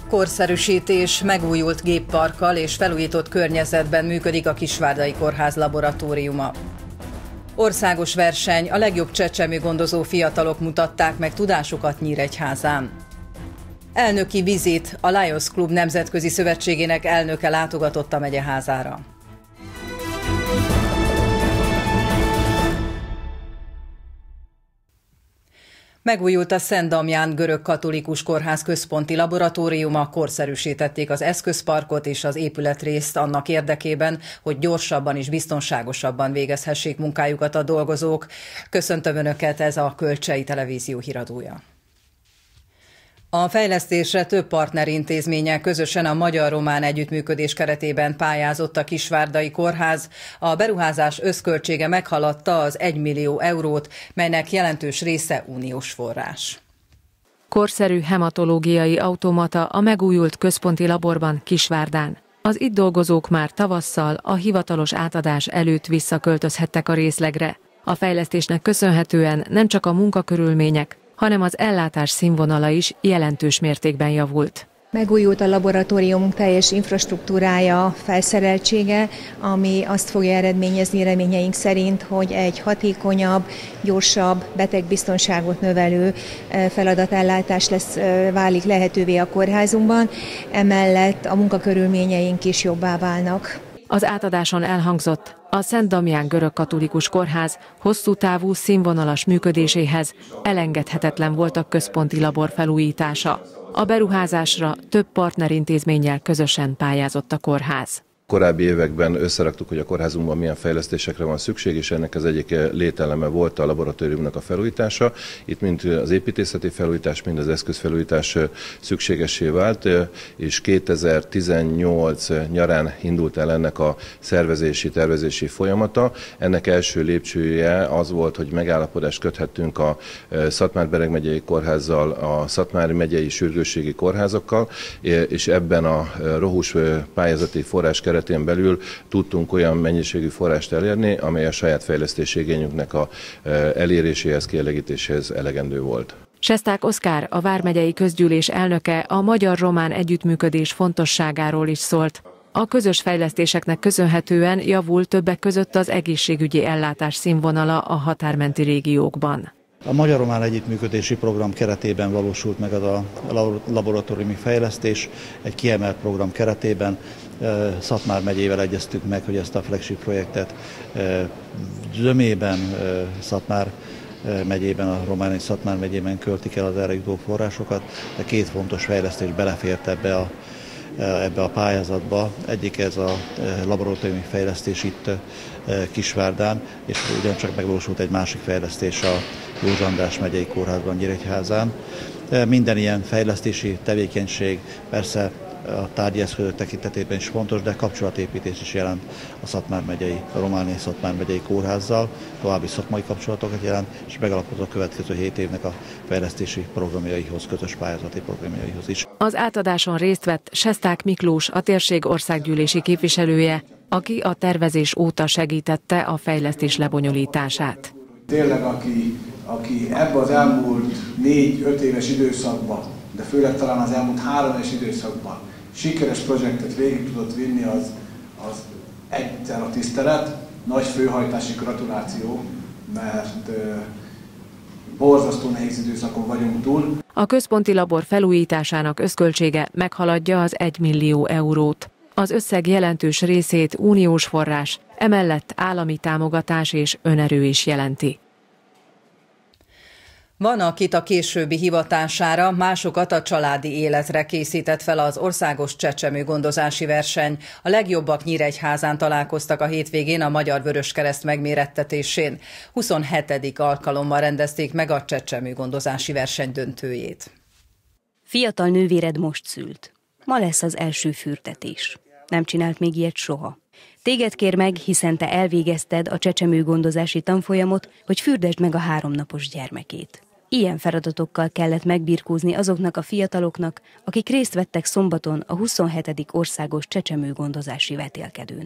Korszerűsítés, megújult gépparkkal és felújított környezetben működik a Kisvárdai Kórház laboratóriuma. Országos verseny, a legjobb csecsemőgondozó fiatalok mutatták meg tudásukat Nyíregyházán. Elnöki vizit, a Lions Club nemzetközi szövetségének elnöke látogatott a megyeházára. Megújult a Szent Damján görög-katolikus kórház központi laboratóriuma, korszerűsítették az eszközparkot és az épületrészt annak érdekében, hogy gyorsabban és biztonságosabban végezhessék munkájukat a dolgozók. Köszöntöm Önöket, ez a Kölcsei Televízió híradója. A fejlesztésre több partnerintézménnyel közösen a magyar-román együttműködés keretében pályázott a Kisvárdai Kórház. A beruházás összköltsége meghaladta az 1 millió eurót, melynek jelentős része uniós forrás. Korszerű hematológiai automata a megújult központi laborban Kisvárdán. Az itt dolgozók már tavasszal a hivatalos átadás előtt visszaköltözhettek a részlegre. A fejlesztésnek köszönhetően nem csak a munkakörülmények, hanem az ellátás színvonala is jelentős mértékben javult. Megújult a laboratóriumunk teljes infrastruktúrája, felszereltsége, ami azt fogja eredményezni reményeink szerint, hogy egy hatékonyabb, gyorsabb, betegbiztonságot növelő feladatellátás válik lehetővé a kórházunkban, emellett a munkakörülményeink is jobbá válnak. Az átadáson elhangzott, a Szent Damján görög-katolikus kórház hosszú távú színvonalas működéséhez elengedhetetlen volt a központi labor felújítása. A beruházásra több partnerintézménnyel közösen pályázott a kórház. Korábbi években összeraktuk, hogy a kórházunkban milyen fejlesztésekre van szükség, és ennek az egyik lételeme volt a laboratóriumnak a felújítása. Itt mind az építészeti felújítás, mind az eszközfelújítás szükségessé vált, és 2018 nyarán indult el ennek a tervezési folyamata. Ennek első lépcsője az volt, hogy megállapodást köthettünk a Szatmár-Bereg megyei kórházzal, a Szatmári megyei sürgősségi kórházakkal, és ebben a rohus pályázati forrás keretén belül tudtunk olyan mennyiségű forrást elérni, amely a saját fejlesztési igényünknek a eléréséhez, kielégítéséhez elegendő volt. Sesták Oszkár, a vármegyei közgyűlés elnöke a magyar-román együttműködés fontosságáról is szólt. A közös fejlesztéseknek köszönhetően javult többek között az egészségügyi ellátás színvonala a határmenti régiókban. A magyar-román együttműködési program keretében valósult meg az a laboratóriumi fejlesztés. Egy kiemelt program keretében Szatmár megyével egyeztünk meg, hogy ezt a flagship projektet zömében Szatmár megyében, a romániai Szatmár megyében költik el az erre jutó forrásokat, de két fontos fejlesztés belefért ebbe a pályázatba. Egyik ez a laboratóriumi fejlesztés itt Kisvárdán, és ugyancsak megvalósult egy másik fejlesztés a József András megyei kórházban Nyíregyházán. Minden ilyen fejlesztési tevékenység persze a tárgyi eszközök tekintetében is fontos, de kapcsolatépítés is jelent a romániai Szatmár megyei kórházzal, további szakmai kapcsolatokat jelent, és megalapozott a következő 7 évnek a fejlesztési programjaihoz, közös pályázati programjaihoz is. Az átadáson részt vett Sesták Miklós, a térség országgyűlési képviselője, aki a tervezés óta segítette a fejlesztés lebonyolítását. Tényleg, aki ebben az elmúlt 4-5 éves időszakban, de főleg talán az elmúlt 3 éves időszakban sikeres projektet végig tudott vinni, az egyszer a tisztelet, nagy főhajtási gratuláció, mert borzasztó nehéz időszakon vagyunk túl. A központi labor felújításának összköltsége meghaladja az 1 millió eurót. Az összeg jelentős részét uniós forrás, emellett állami támogatás és önerő is jelenti. Van, akit a későbbi hivatására, másokat a családi életre készített fel az országos csecsemőgondozási verseny. A legjobbak Nyíregyházán találkoztak a hétvégén a Magyar Vöröskereszt megmérettetésén. 27. alkalommal rendezték meg a csecsemőgondozási verseny döntőjét. Fiatal nővéred most szült. Ma lesz az első fürdetés. Nem csinált még ilyet soha. Téged kér meg, hiszen te elvégezted a csecsemőgondozási tanfolyamot, hogy fürdesd meg a 3 napos gyermekét. Ilyen feladatokkal kellett megbirkózni azoknak a fiataloknak, akik részt vettek szombaton a 27. országos csecsemőgondozási vetélkedőn.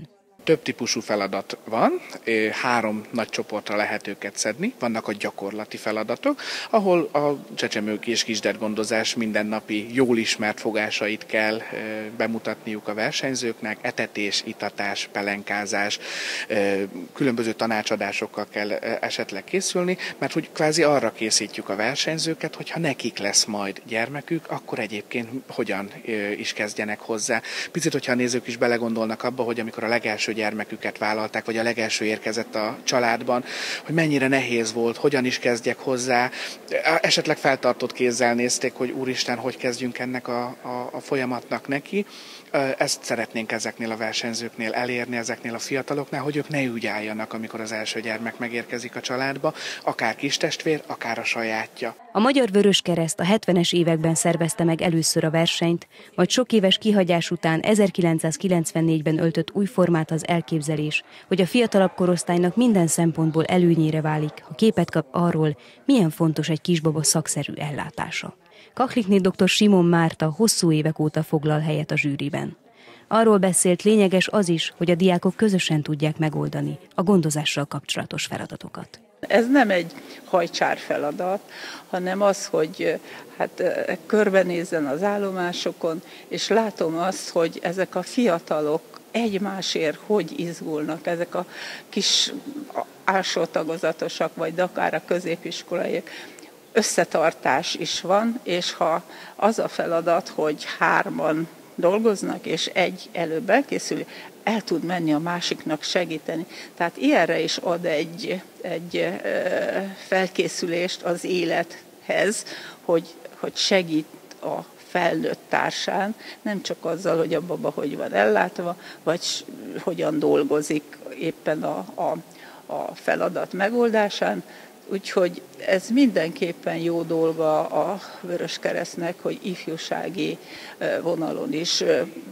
Több típusú feladat van, 3 nagy csoportra lehet őket szedni. Vannak a gyakorlati feladatok, ahol a csecsemők és kisgyermekgondozás mindennapi jól ismert fogásait kell bemutatniuk a versenyzőknek, etetés, itatás, pelenkázás, különböző tanácsadásokkal kell esetleg készülni, mert hogy kvázi arra készítjük a versenyzőket, hogyha nekik lesz majd gyermekük, akkor egyébként hogyan is kezdjenek hozzá. Picit, hogyha a nézők is belegondolnak abba, hogy amikor a legelső gyermeküket vállalták, vagy a legelső érkezett a családban, hogy mennyire nehéz volt, hogyan is kezdjek hozzá. Esetleg feltartott kézzel nézték, hogy úristen, hogy kezdjünk ennek a folyamatnak neki. Ezt szeretnénk ezeknél a versenyzőknél elérni, ezeknél a fiataloknál, hogy ők ne úgy álljanak, amikor az első gyermek megérkezik a családba, akár kistestvér, akár a sajátja. A Magyar Vöröskereszt a 70-es években szervezte meg először a versenyt, majd sok éves kihagyás után 1994-ben öltött új formát az elképzelés, hogy a fiatalabb korosztálynak minden szempontból előnyére válik, ha képet kap arról, milyen fontos egy kisbaba szakszerű ellátása. Kaklikné dr. Simon Márta hosszú évek óta foglal helyet a zsűriben. Arról beszélt, lényeges az is, hogy a diákok közösen tudják megoldani a gondozással kapcsolatos feladatokat. Ez nem egy hajcsár feladat, hanem az, hogy körbenézzen az állomásokon, és látom azt, hogy ezek a fiatalok egymásért hogy izgulnak, ezek a kis alsótagozatosak, vagy akár a középiskolaiak. Összetartás is van, és ha az a feladat, hogy 3-an dolgoznak, és egy előbb elkészül, el tud menni a másiknak segíteni. Tehát ilyenre is ad egy felkészülést az élethez, hogy segít a felnőtt társán, nem csak azzal, hogy a baba hogy van ellátva, vagy hogyan dolgozik éppen a feladat megoldásán. Úgyhogy ez mindenképpen jó dolga a Vöröskeresztnek, hogy ifjúsági vonalon is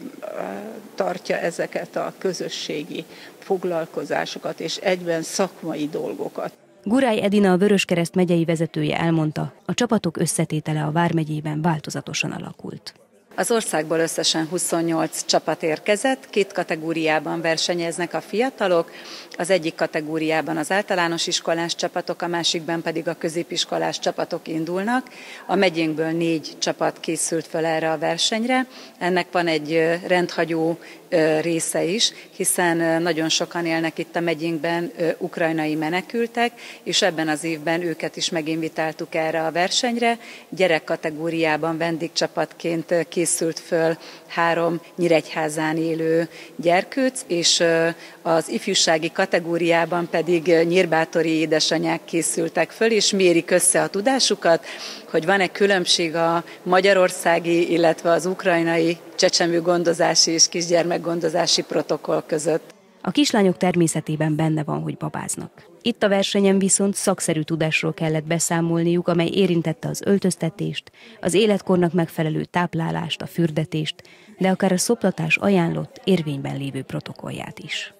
tartja ezeket a közösségi foglalkozásokat és egyben szakmai dolgokat. Gurály Edina, a Vöröskereszt megyei vezetője elmondta, a csapatok összetétele a vármegyében változatosan alakult. Az országból összesen 28 csapat érkezett, 2 kategóriában versenyeznek a fiatalok, az egyik kategóriában az általános iskolás csapatok, a másikban pedig a középiskolás csapatok indulnak. A megyénkből 4 csapat készült fel erre a versenyre, ennek van egy rendhagyó része is, hiszen nagyon sokan élnek itt a megyénkben ukrajnai menekültek, és ebben az évben őket is meginvitáltuk erre a versenyre. Gyerekkategóriában vendégcsapatként készült föl 3 Nyíregyházán élő gyerkőc, és az ifjúsági kategóriában pedig nyírbátori édesanyák készültek föl, és mérik össze a tudásukat, hogy van-e különbség a magyarországi, illetve az ukrajnai csecsemőgondozási és kisgyermekgondozási protokoll között. A kislányok természetében benne van, hogy babáznak. Itt a versenyen viszont szakszerű tudásról kellett beszámolniuk, amely érintette az öltöztetést, az életkornak megfelelő táplálást, a fürdetést, de akár a szoptatás ajánlott, érvényben lévő protokollját is.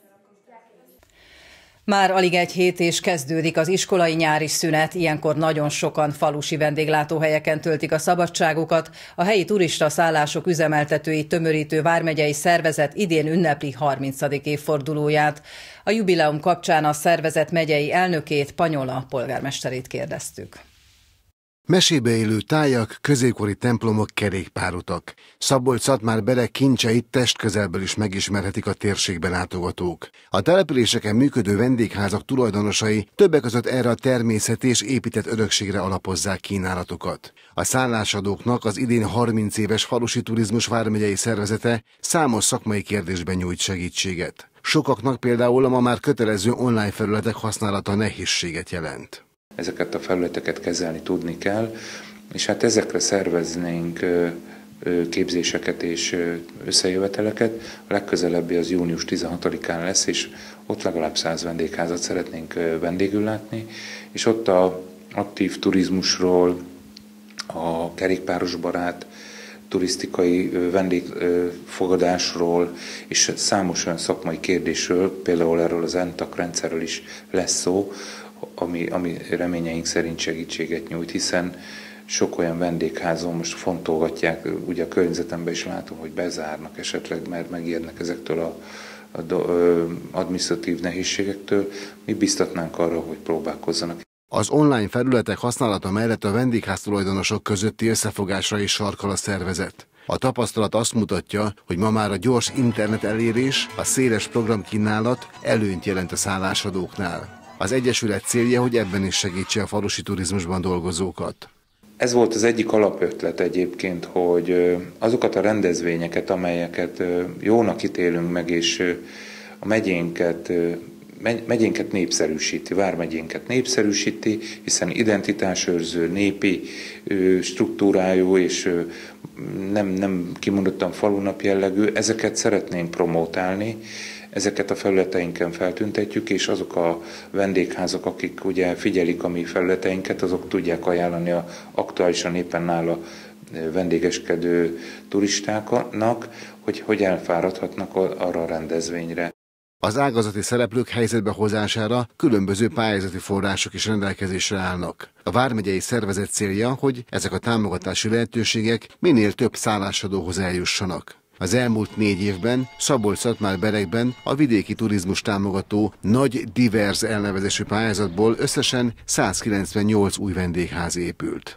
Már alig egy hét és kezdődik az iskolai nyári szünet, ilyenkor nagyon sokan falusi vendéglátóhelyeken töltik a szabadságukat. A helyi turista szállások üzemeltetői tömörítő vármegyei szervezet idén ünnepli 30. évfordulóját. A jubileum kapcsán a szervezet megyei elnökét, Panyola polgármesterét kérdeztük. Mesébe élő tájak, középkori templomok, kerékpárutak. Szabolcs-Szatmár-Bereg kincseit testközelből is megismerhetik a térségben látogatók. A településeken működő vendégházak tulajdonosai többek között erre a természeti és épített örökségre alapozzák kínálatukat. A szállásadóknak az idén 30 éves falusi turizmus vármegyei szervezete számos szakmai kérdésben nyújt segítséget. Sokaknak például a ma már kötelező online felületek használata nehézséget jelent. Ezeket a felületeket kezelni tudni kell, és hát ezekre szerveznénk képzéseket és összejöveteleket. A legközelebbi az június 16-án lesz, és ott legalább 100 vendégházat szeretnénk vendégül látni, és ott a aktív turizmusról, a kerékpárosbarát, turisztikai vendégfogadásról és számos olyan szakmai kérdésről, például erről az ENTAK rendszerről is lesz szó, ami reményeink szerint segítséget nyújt, hiszen sok olyan vendégházon most fontolgatják, ugye a környezetemben is látom, hogy bezárnak esetleg, mert megijednek ezektől a adminisztratív nehézségektől, mi biztatnánk arra, hogy próbálkozzanak. Az online felületek használata mellett a vendégháztulajdonosok közötti összefogásra is sarkal a szervezet. A tapasztalat azt mutatja, hogy ma már a gyors internet elérés, a széles programkínálat előnyt jelent a szállásadóknál. Az Egyesület célja, hogy ebben is segítse a falusi turizmusban dolgozókat. Ez volt az egyik alapötlet egyébként, hogy azokat a rendezvényeket, amelyeket jónak ítélünk meg, és a megyénket népszerűsíti, vármegyénket népszerűsíti, hiszen identitásőrző, népi struktúrájú és nem kimondottan falunap jellegű, ezeket szeretnénk promotálni, ezeket a felületeinken feltüntetjük, és azok a vendégházak, akik ugye figyelik a mi felületeinket, azok tudják ajánlani a aktuálisan éppen nála vendégeskedő turistáknak, hogy elfáradhatnak arra a rendezvényre. Az ágazati szereplők helyzetbe hozására különböző pályázati források is rendelkezésre állnak. A vármegyei szervezet célja, hogy ezek a támogatási lehetőségek minél több szállásadóhoz eljussanak. Az elmúlt 4 évben Szabolcs-Szatmár-Berekben a vidéki turizmus támogató Nagy Divers elnevezésű pályázatból összesen 198 új vendégház épült.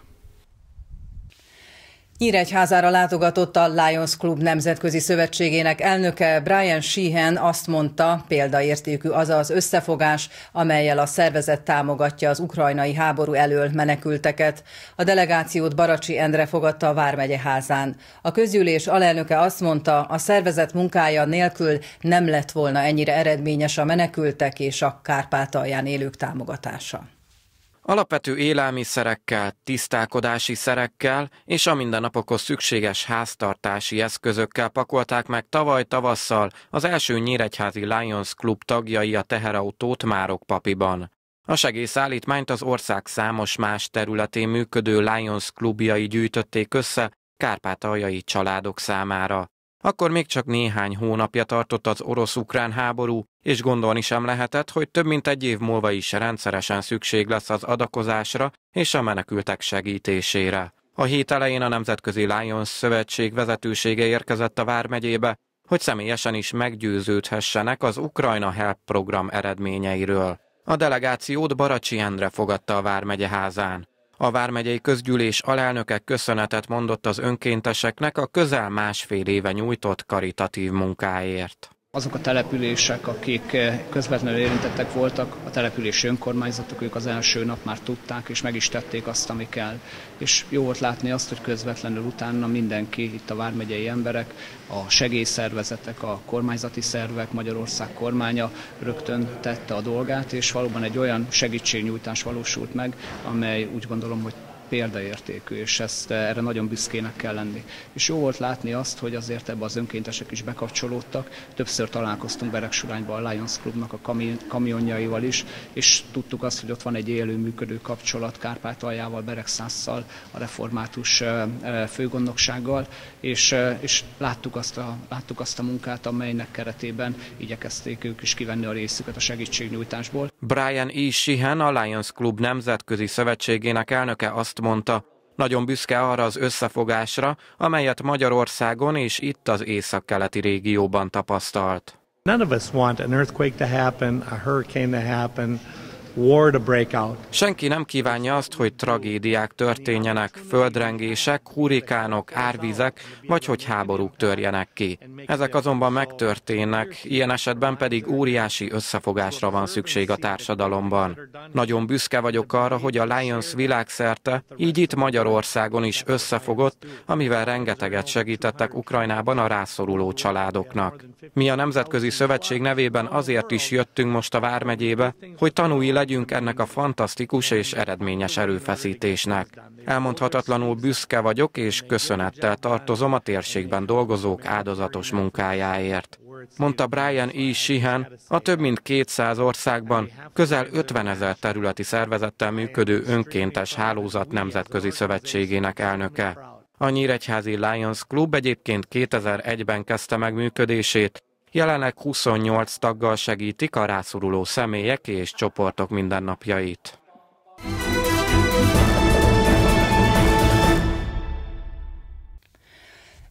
Nyíregyházára látogatott a Lions Club Nemzetközi Szövetségének elnöke Brian Sheehan, azt mondta, példaértékű az az összefogás, amellyel a szervezet támogatja az ukrajnai háború elöl menekülteket. A delegációt Baracsi Endre fogadta a Vármegye házán. A közgyűlés alelnöke azt mondta, a szervezet munkája nélkül nem lett volna ennyire eredményes a menekültek és a Kárpátalján élők támogatása. Alapvető élelmiszerekkel, tisztálkodási szerekkel és a mindennapokhoz szükséges háztartási eszközökkel pakolták meg tavaly tavasszal az első nyíregyházi Lions Club tagjai a teherautót Márokpapiban. A segélyszállítmányt az ország számos más területén működő Lions Clubjai gyűjtötték össze kárpátaljai családok számára. Akkor még csak néhány hónapja tartott az orosz-ukrán háború, és gondolni sem lehetett, hogy több mint 1 év múlva is rendszeresen szükség lesz az adakozásra és a menekültek segítésére. A hét elején a Nemzetközi Lions Szövetség vezetősége érkezett a Vármegyébe, hogy személyesen is meggyőződhessenek az Ukrajna Help program eredményeiről. A delegációt Baracsi Endre fogadta a Vármegye házán. A vármegyei közgyűlés alelnöke köszönetet mondott az önkénteseknek a közel 1,5 éve nyújtott karitatív munkáért. Azok a települések, akik közvetlenül érintettek voltak, a települési önkormányzatok, ők az első nap már tudták, és meg is tették azt, ami kell. És jó volt látni azt, hogy közvetlenül utána mindenki, itt a vármegyei emberek, a segélyszervezetek, a kormányzati szervek, Magyarország kormánya rögtön tette a dolgát, és valóban egy olyan segítségnyújtás valósult meg, amely úgy gondolom, hogy példaértékű, és erre nagyon büszkének kell lenni. És jó volt látni azt, hogy azért ebbe az önkéntesek is bekapcsolódtak. Többször találkoztunk Beregsurányban a Lions Clubnak a kamionjaival is, és tudtuk azt, hogy ott van egy élő működő kapcsolat Kárpátaljával, Beregszásszal, a református főgondnoksággal, és láttuk azt a munkát, amelynek keretében igyekezték ők is kivenni a részüket a segítségnyújtásból. Brian E. Sheehan, a Lions Club Nemzetközi Szövetségének elnöke azt mondta, nagyon büszke arra az összefogásra, amelyet Magyarországon és itt az északkeleti régióban tapasztalt. None of us want an earthquake to happen, a hurricane to happen, war to break out. Senki nem kívánja azt, hogy tragédiák történjenek, földrengések, hurrikánok, árvizek, vagy hogy háborúk törjenek ki. Ezek azonban megtörténnek, ilyen esetben pedig óriási összefogásra van szükség a társadalomban. Nagyon büszke vagyok arra, hogy a Lions világszerte, így itt Magyarországon is összefogott, amivel rengeteget segítettek Ukrajnában a rászoruló családoknak. Mi a Nemzetközi Szövetség nevében azért is jöttünk most a Vármegyébe, hogy tanúi legyünk ennek a fantasztikus és eredményes erőfeszítésnek. Elmondhatatlanul büszke vagyok, és köszönettel tartozom a térségben dolgozók áldozatos munkájáért. Mondta Brian E. Sheehan, a több mint 200 országban közel 50 000 területi szervezettel működő önkéntes hálózat nemzetközi szövetségének elnöke. A nyíregyházi Lions Club egyébként 2001-ben kezdte meg működését, jelenleg 28 taggal segítik a rászoruló személyek és csoportok mindennapjait.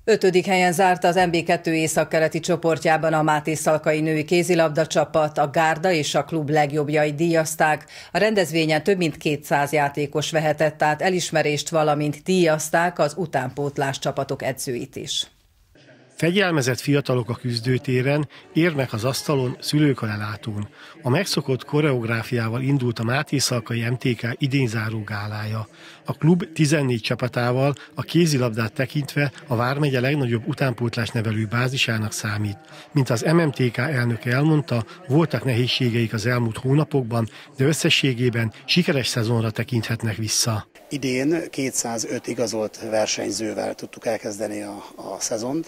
5. helyen zárt az MB2 északkeleti csoportjában a Mátészalkai női kézilabda csapat, a Gárda és a klub legjobbjait díjazták. A rendezvényen több mint 200 játékos vehetett át elismerést, valamint díjazták az utánpótlás csapatok edzőit is. Fegyelmezett fiatalok a küzdőtéren, érmek az asztalon, szülők a lelátón. A megszokott koreográfiával indult a Mátészalkai MTK idénzáró gálája. A klub 14 csapatával a kézilabdát tekintve a vármegye legnagyobb utánpótlásnevelő bázisának számít. Mint az MMTK elnöke elmondta, voltak nehézségeik az elmúlt hónapokban, de összességében sikeres szezonra tekinthetnek vissza. Idén 205 igazolt versenyzővel tudtuk elkezdeni a szezont.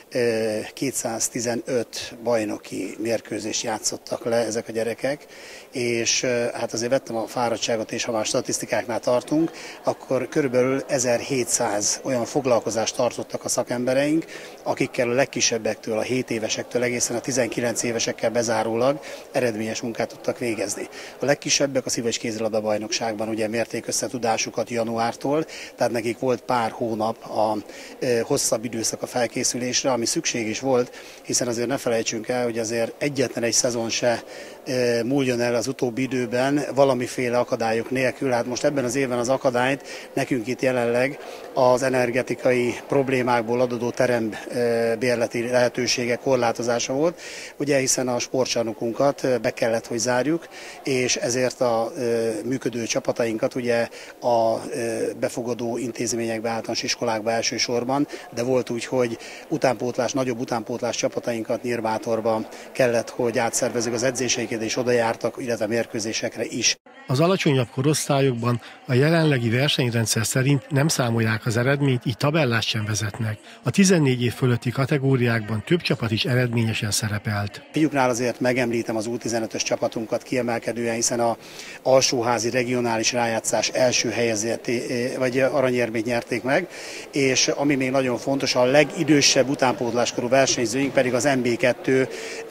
215 bajnoki mérkőzést játszottak le ezek a gyerekek, és hát azért vettem a fáradtságot, és ha már statisztikáknál tartunk, akkor körülbelül 1700 olyan foglalkozást tartottak a szakembereink, akikkel a legkisebbektől, a 7 évesektől egészen a 19 évesekkel bezárólag eredményes munkát tudtak végezni. A legkisebbek a szív- és kézilabda bajnokságban ugye mérték össze tudásukat januártól, tehát nekik volt pár hónap a hosszabb időszak a felkészülésre, ami szükség is volt, hiszen azért ne felejtsünk el, hogy azért egyetlen egy szezon se múljon el az utóbbi időben valamiféle akadályok nélkül. Hát most ebben az évben az akadályt nekünk itt jelenleg az energetikai problémákból adódó terembérleti lehetőségek korlátozása volt, ugye hiszen a sportcsarnokunkat be kellett, hogy zárjuk, és ezért a működő csapatainkat ugye a befogadó intézményekbe, általános iskolákba elsősorban, de volt úgy, hogy nagyobb utánpótlás csapatainkat Nyírbátorba kellett, hogy átszervezzük az edzéseiket, és oda jártak, illetve mérkőzésekre is. Az alacsonyabb korosztályokban a jelenlegi versenyrendszer szerint nem számolják az eredményt, így tabellást sem vezetnek. A 14 év fölötti kategóriákban több csapat is eredményesen szerepelt. Fiúknál azért megemlítem az U15-ös csapatunkat kiemelkedően, hiszen az alsóházi regionális rájátszás első helyezett, vagy aranyérmét nyerték meg, és ami még nagyon fontos, a legidősebb utánpótláskorú versenyzőink pedig az MB2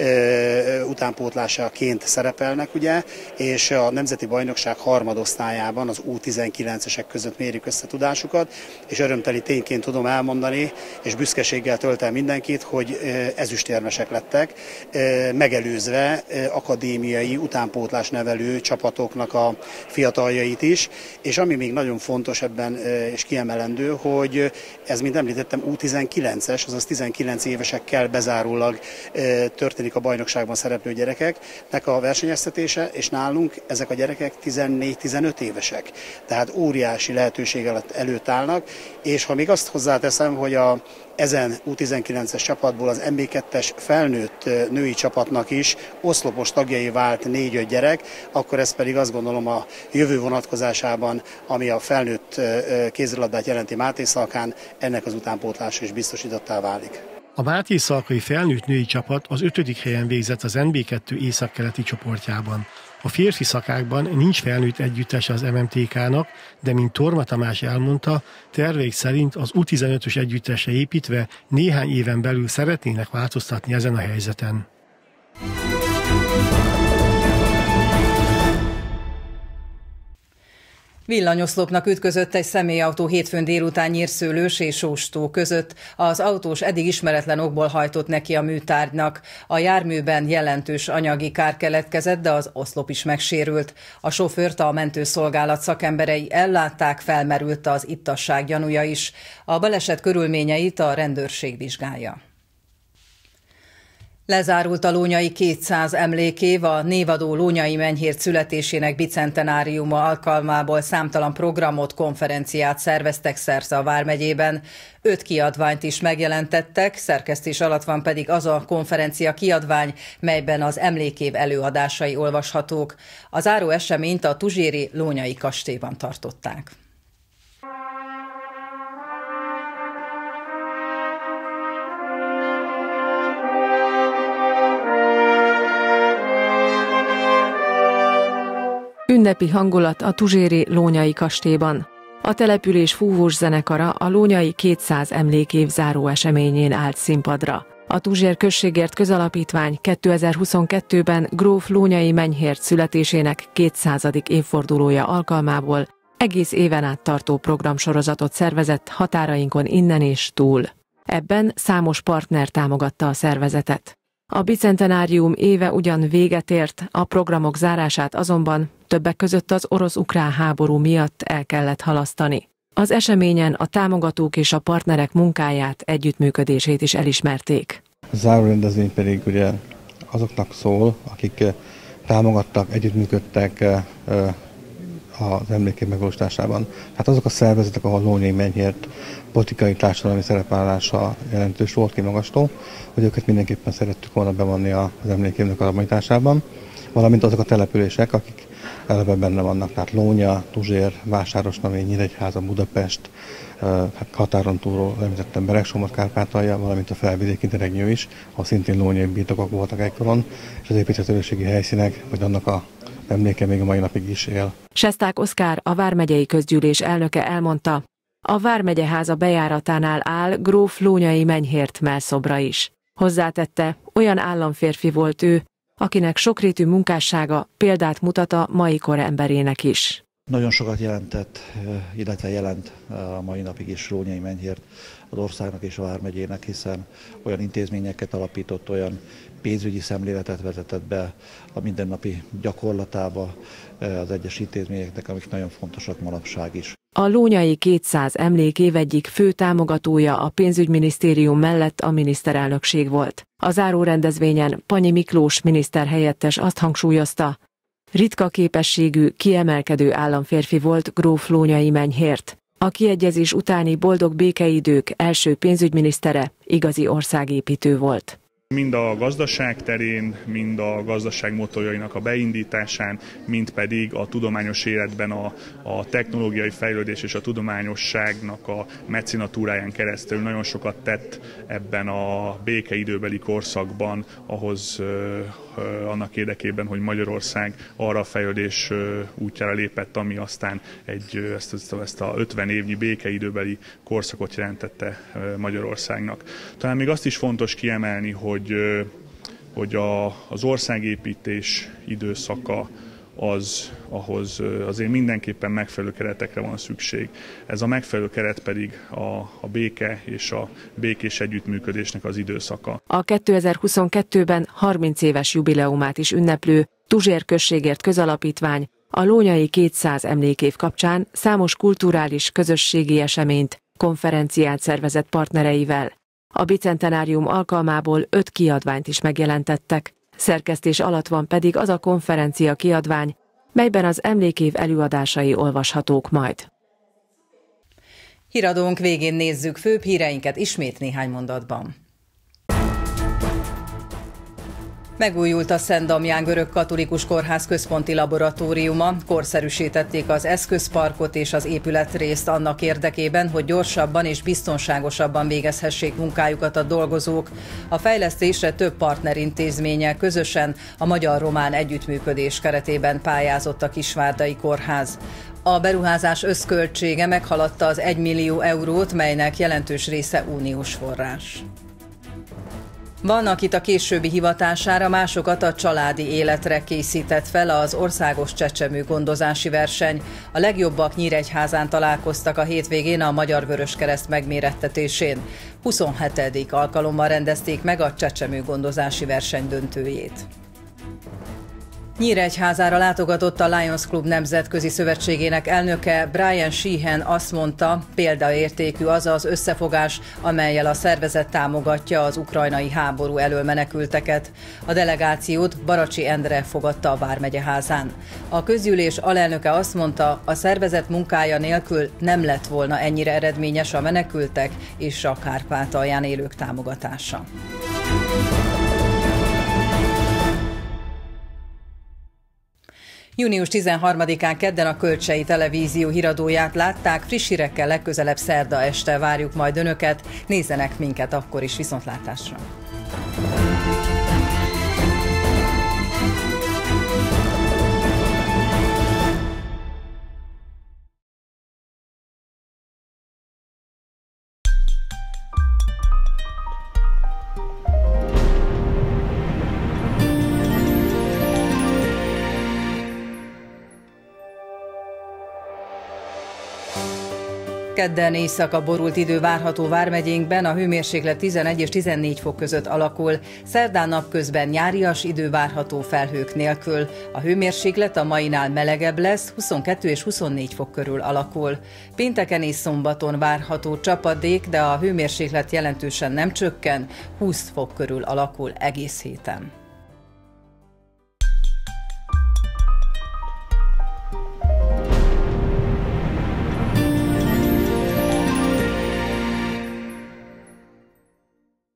utánpótlásaként szerepelnek, ugye, és a Nemzeti Bajnokság harmadosztályában az U19-esek között mérjük össze tudásukat, és örömteli tényként tudom elmondani, és büszkeséggel tölt el mindenkit, hogy ezüstérmesek lettek, megelőzve akadémiai utánpótlás nevelő csapatoknak a fiataljait is, és ami még nagyon fontos ebben és kiemelendő, hogy ez, mint említettem, U19-es, azaz 19 évesekkel bezárólag történik a bajnokságban szereplő gyerekeknek a versenyeztetése, és nálunk ezek a gyerekek 14-15 évesek. Tehát óriási lehetőség előtt állnak, és ha még azt hozzáteszem, hogy ezen U19-es csapatból az MB2-es felnőtt női csapatnak is oszlopos tagjai vált 4-5 gyerek, akkor ez pedig azt gondolom a jövő vonatkozásában, ami a felnőtt kézilabdát jelenti Mátészalkán, ennek az utánpótlása is biztosítottá válik. A Mátészalkai felnőtt női csapat az 5. helyen végzett az MB2 északkeleti csoportjában. A férfi szakákban nincs felnőtt együttese az MMTK-nak, de mint Torma Tamás elmondta, terveik szerint az U15-ös együttesre építve néhány éven belül szeretnének változtatni ezen a helyzeten. Villanyoszlopnak ütközött egy személyautó hétfőn délután Nyírszőlős és Sóstó között. Az autós eddig ismeretlen okból hajtott neki a műtárgynak. A járműben jelentős anyagi kár keletkezett, de az oszlop is megsérült. A sofőrt a mentőszolgálat szakemberei ellátták, felmerült az ittasság gyanúja is. A baleset körülményeit a rendőrség vizsgálja. Lezárult a Lónyay 200 emlékév, a névadó Lónyay Menyhért születésének bicentenáriuma alkalmából számtalan programot, konferenciát szerveztek szerte a vármegyében. 5 kiadványt is megjelentettek, szerkesztés alatt van pedig az a konferencia kiadvány, melyben az emlékév előadásai olvashatók. A záró eseményt a tuzséri Lónyay kastélyban tartották. Ünnepi hangulat a tuzséri Lónyay kastélyban. A település fúvós zenekara a Lónyay 200 emlékév záró eseményén állt színpadra. A Tuzsér Községért Közalapítvány 2022-ben gróf Lónyay Menyhért születésének 200. évfordulója alkalmából egész éven át tartó programsorozatot szervezett határainkon innen és túl. Ebben számos partner támogatta a szervezetet. A bicentenárium éve ugyan véget ért, a programok zárását azonban többek között az orosz-ukrán háború miatt el kellett halasztani. Az eseményen a támogatók és a partnerek munkáját, együttműködését is elismerték. A zárórendezvény pedig ugye azoknak szól, akik támogattak, együttműködtek az emlékév megvalósításában. Hát azok a szervezetek, ahol Lónyai Menyhért politikai társadalmi szerepállása jelentős volt, kimagasló, hogy őket mindenképpen szerettük volna bevonni az emlékévnek a alapításában, valamint azok a települések, akik eleve benne vannak, tehát Lónya, Tuzsér, Vásárosnamény, Nyíregyháza, Budapest, határon túlról említettem Beregszombat-Kárpátalja, valamint a felvidéki Deregnyő is, ahol szintén lónyai birtokok voltak egykoron, és az építőörökségi helyszínek, vagy annak a emléke még a mai napig is él. Sesták Oszkár, a vármegyei közgyűlés elnöke elmondta, a vármegyeháza bejáratánál áll gróf Lónyai Menyhért mellszobra is. Hozzátette, olyan államférfi volt ő, akinek sokrétű munkássága példát mutat a mai kor emberének is. Nagyon sokat jelentett, illetve jelent a mai napig is Lónyai Menyhért az országnak és a vármegyének, hiszen olyan intézményeket alapított, olyan pénzügyi szemléletet vezetett be a mindennapi gyakorlatába az egyes intézményeknek, amik nagyon fontosak manapság is. A Lónyai 200 emlékév egyik fő támogatója a pénzügyminisztérium mellett a miniszterelnökség volt. A zárórendezvényen Panyi Miklós miniszterhelyettes azt hangsúlyozta, ritka képességű, kiemelkedő államférfi volt gróf Lónyai Menyhért. A kiegyezés utáni boldog békeidők első pénzügyminisztere, igazi országépítő volt. Mind a gazdaság terén, mind a gazdaság motorjainak a beindításán, mind pedig a tudományos életben a technológiai fejlődés és a tudományosságnak a mecenatúráján keresztül nagyon sokat tett ebben a békeidőbeli korszakban ahhoz annak érdekében, hogy Magyarország arra a fejlődés útjára lépett, ami aztán ezt a 50 évnyi békeidőbeli korszakot jelentette Magyarországnak. Talán még azt is fontos kiemelni, hogy az országépítés időszaka ahhoz azért mindenképpen megfelelő keretekre van szükség. Ez a megfelelő keret pedig a béke és a békés együttműködésnek az időszaka. A 2022-ben 30 éves jubileumát is ünneplő Tuzsér községért közalapítvány a Lónyai 200 emlékév kapcsán számos kulturális, közösségi eseményt, konferenciát szervezett partnereivel. A bicentenárium alkalmából 5 kiadványt is megjelentettek. Szerkesztés alatt van pedig az a konferencia kiadvány, melyben az emlékév előadásai olvashatók majd. Híradónk végén nézzük főbb híreinket ismét néhány mondatban. Megújult a Szent Damján Görögkatolikus Kórház központi laboratóriuma, korszerűsítették az eszközparkot és az épületrészt annak érdekében, hogy gyorsabban és biztonságosabban végezhessék munkájukat a dolgozók. A fejlesztésre több partnerintézménnyel közösen a magyar-román együttműködés keretében pályázott a Kisvárdai Kórház. A beruházás összköltsége meghaladta az 1 millió eurót, melynek jelentős része uniós forrás. Van, akit a későbbi hivatására, másokat a családi életre készített fel az országos csecsemőgondozási verseny. A legjobbak Nyíregyházán találkoztak a hétvégén a Magyar Vöröskereszt megmérettetésén. 27. alkalommal rendezték meg a csecsemőgondozási verseny döntőjét. Nyíregyházára látogatott a Lions Club Nemzetközi Szövetségének elnöke. Brian Sheehan azt mondta, példaértékű az az összefogás, amellyel a szervezet támogatja az ukrajnai háború elől menekülteket. A delegációt Baracsi Endre fogadta a Vármegyeházán. A közgyűlés alelnöke azt mondta, a szervezet munkája nélkül nem lett volna ennyire eredményes a menekültek és a Kárpátalján élők támogatása. Június 13-án kedden a Kölcsei Televízió híradóját látták, friss hírekkel legközelebb szerda este várjuk majd önöket, nézzenek minket akkor is, viszontlátásra! Kedden éjszaka borult idő várható Vármegyénkben, a hőmérséklet 11 és 14 fok között alakul. Szerdán napközben nyárias idő várható felhők nélkül. A hőmérséklet a mainál melegebb lesz, 22 és 24 fok körül alakul. Pénteken és szombaton várható csapadék, de a hőmérséklet jelentősen nem csökken, 20 fok körül alakul egész héten.